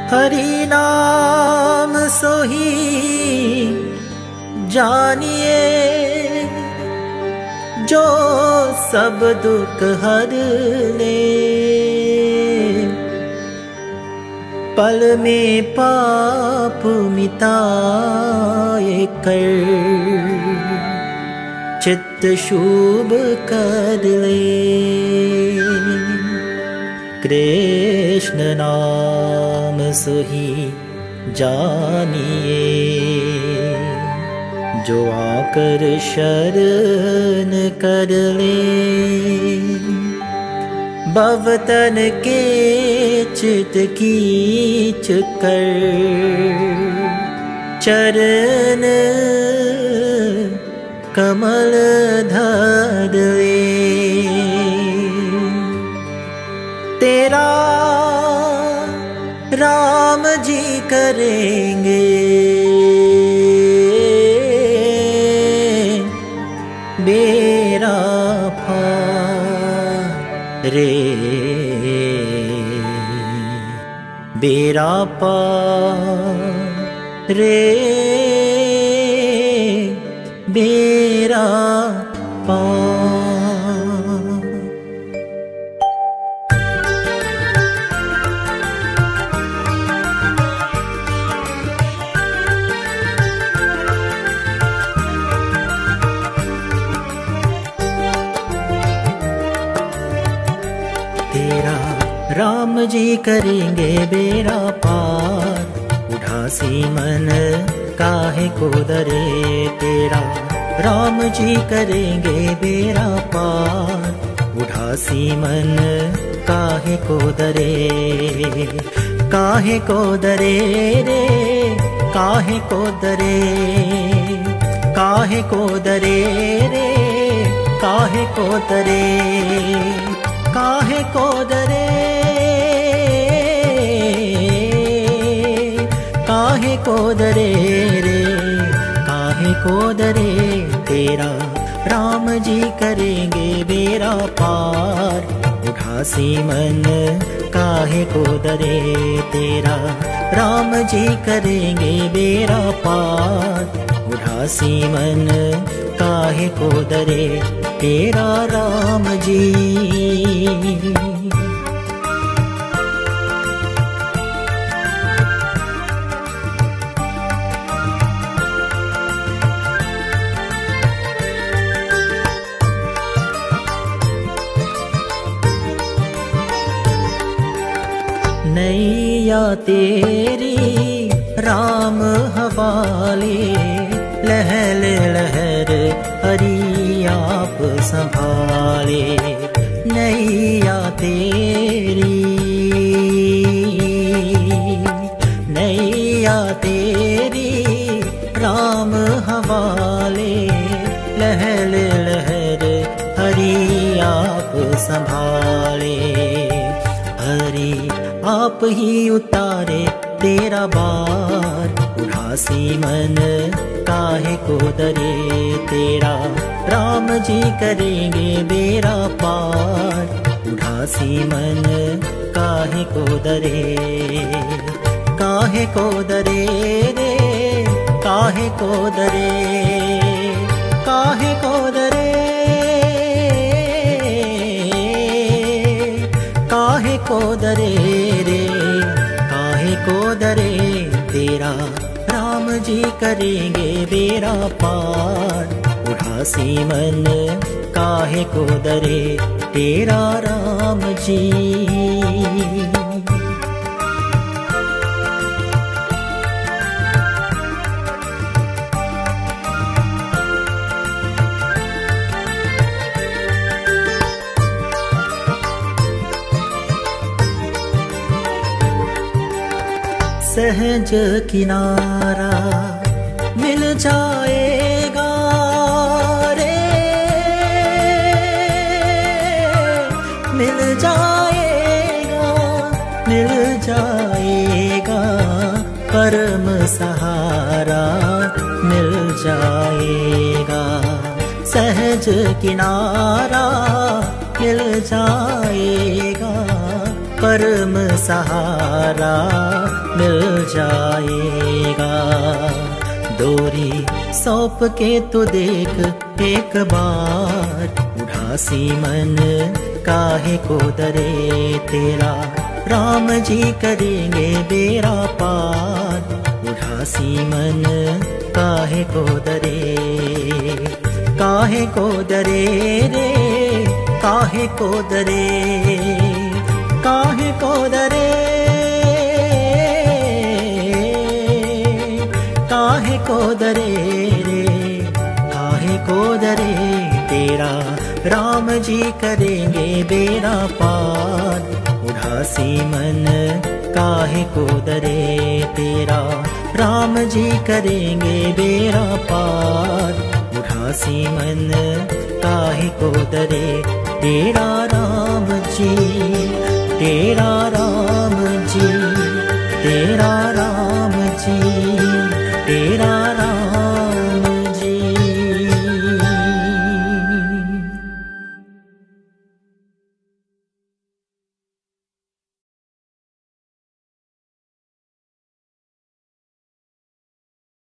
हरि नाम सोही जानिए, जो सब दुख हर ले। पल में पाप मिटाए कर, चित्त शुभ कर ले। कृष्ण नाम सोही जानिए, जो आकर शरण कर ले। भवतन के चित कीच कर, चरण कमल धर ले। तेरा राम जी करेंगे बेड़ा पार रे, बेड़ा पार रे, बेड़ा पार। तेरा राम जी करेंगे बेड़ा पार, उदासी मन काहे को डरे। तेरा राम जी करेंगे बेड़ा पार, उदासी मन काहे को डरे। काहे को डरे रे, काहे को डरे, काहे को डरे रे, काहे को डरे, काहे को डरे, काहे को डरे रे, काहे को डरे। तेरा राम जी करेंगे बेड़ा पार, उदासी मन काहे को डरे। तेरा राम जी करेंगे बेड़ा पार, उदासी मन काहे को डरे। तेरा राम जी नैया तेरी राम हवाले, लहर लहर हरि आप संभाले। नैया तेरी, नैया तेरी राम हवाले, लहर लहर हरि आप संभाले। हरि आप ही उतारे तेरा बार, उदासी मन काहे को डरे। तेरा राम जी करेंगे बेड़ा पार, उदासी मन काहे को डरे। काहे को डरे रे, काहे को डरे, काहे को डरे, काहे को डरे रे, काहे को डरे। तेरा राम जी करेंगे बेड़ा पार, उदासी मन काहे को डरे। तेरा राम जी सहज किनारा मिल जाएगा रे, मिल जाएगा, मिल जाएगा। परम सहारा मिल जाएगा, सहज किनारा मिल जाएगा। परम सहारा मिल जाएगा। डोरी सौंप के तो देख एक बार, उदासी मन काहे को डरे तेरा, राम जी करेंगे बेड़ा पार। उदासी मन काहे को डरे, काहे को डरे रे, काहे को डरे, काहे को डरे, काहे को डरे रे, काहे को डरे तेरा, राम जी करेंगे बेड़ा पार। उदासी मन काहे को डरे तेरा, राम जी करेंगे बेड़ा पार। उदासी मन काहे को डरे तेरा, राम जी तेरा